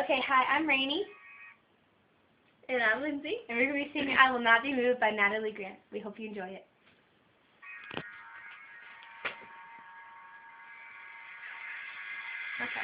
Okay, hi, I'm Rainey, And I'm Lindsay. and we're going to be singing I Will Not Be Moved by Natalie Grant. We hope you enjoy it. Okay.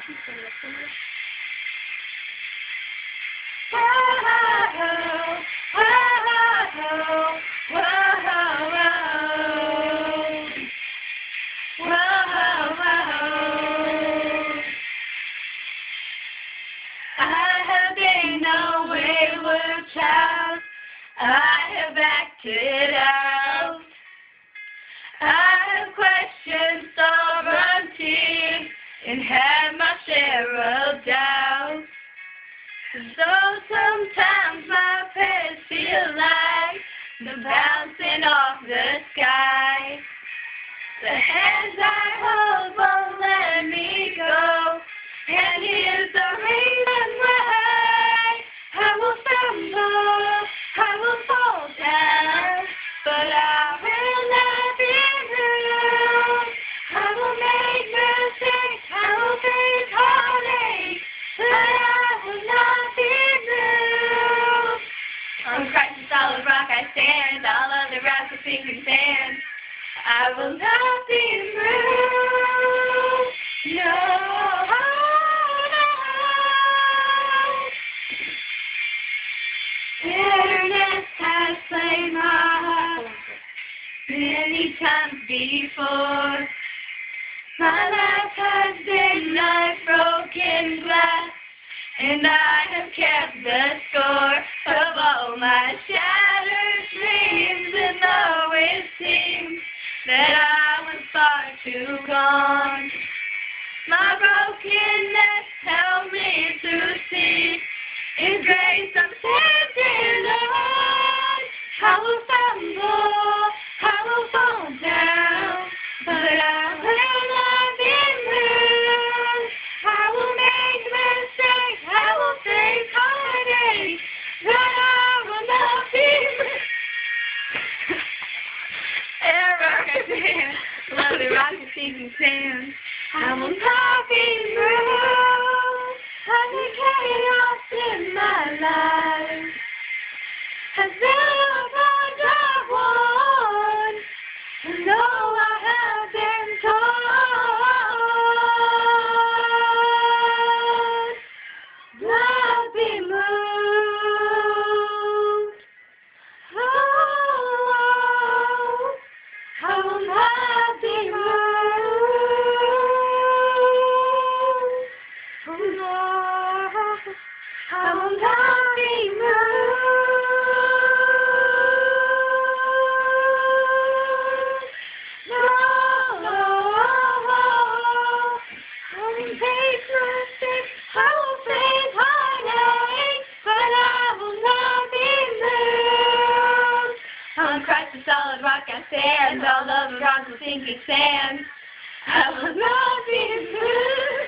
I have been a wayward child. I have acted out. I have questioned sovereignty and had my share of doubt. So sometimes my prayers feel like the bouncing off the sky. The hands I hold won't let me go, and here's the reason why. I will stumble, I will fall down, but I will not be moved. I will make mistakes, I will face heartache, but I will not be moved. On Christ's solid rock I stand, all other rocks are sinking sand. I will not be moved. No. Bitterness has slain my heart many times before. My life has been like broken glass, and I have kept the score of all my shattered dreams. And though it seems that I was far too gone, my brokenness helped me to see in grace I'm standing on. I will stumble, I will fall down, but I will not be moved. I will make mistakes, I will face heartache, but I will not be moved. Rock I stand, lovely rock and sinking sand. I will not be moved. I'm the chaos in my life. Has never found I won, and though I have been torn, not be moved. Oh, I will not be moved. Oh, no, I will not be moved. I will face mistakes, I will face heartache, but I will not be moved. On Christ the solid rock I stand, all other rocks will sinking sand. I will not be moved.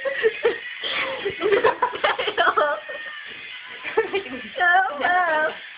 I will not be moved.